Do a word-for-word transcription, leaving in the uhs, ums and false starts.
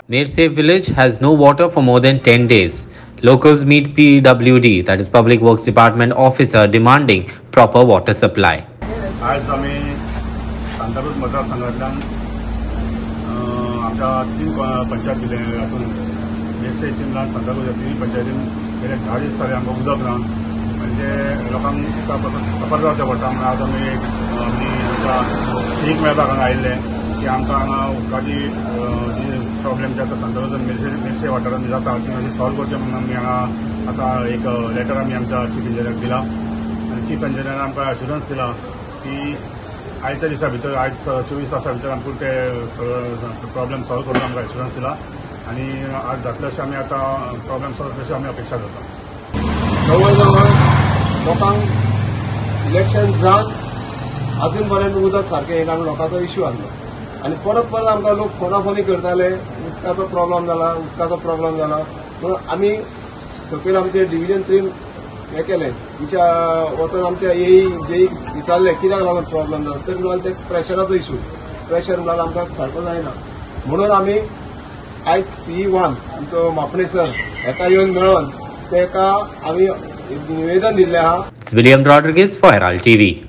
Merces village has no water for more than ten days. Locals meet P W D, that is Public Works Department officer, demanding proper water supply. आज आम्ही सांताक्रूज मतदारसंघातल्यान आमच्या तीन पंचायत दिले हातून मेर्सेस जिल्ह्यात सांताक्रूज तीन पंचायतीन गेले धा दीस जाले आमकां उदक ना म्हणजे लोकांक एका पासून सफर जावचें पडटा. म्हणून आज आमी आमी आमच्या सीक मेळपाक हांगा आयिल्ले की आमकां हांगा उदकाची जी प्रॉब्लेम जे आतां सांताक्रूज मेर्सेस मेर्सेस वाठारांत जाता ती मातशी सॉल्व करचें म्हणून आमी हांगा आतां एक लेटर आमी आमच्या चीफ इंजिनियराक दिला आनी चीफ इंजिनियरान आमकां एश्युरन्स दिला की आयच्या दिसा भितर आयज चोवीस तासा भितर आमकां ते प्रॉब्लेम सॉल्व करून आमकां एश्युरन्स दिला आनी आज जातले अशें आमी आतां प्रॉब्लेम सॉल्व तशी आमी अपेक्षा करता. जवळ जवळ लोकांक इलेक्शन जावन अजून पर्यंत उदक सारकें येना लोकांचो इश्यू आसलो आनी परत परत आमकां लोक फोनाफोनी करताले उदकाचो प्रॉब्लेम जाला उदकाचो प्रॉब्लेम जाला म्हणून आमी सकयल आमचे डिव्हिजन थ्रीन हें केलें तुमच्या वचून आमच्या येई जेई विचारलें कित्याक लागून प्रॉब्लेम जाला तर म्हणाल ते प्रेशराचो इश्यू प्रेशर म्हणाल आमकां सारको जायना म्हणून आमी आयज सी वन आमचो मापणे सर हेका येवन मेळोन तेका आमी निवेदन दिल्लें आहा. William Rodriguez for Herald T V.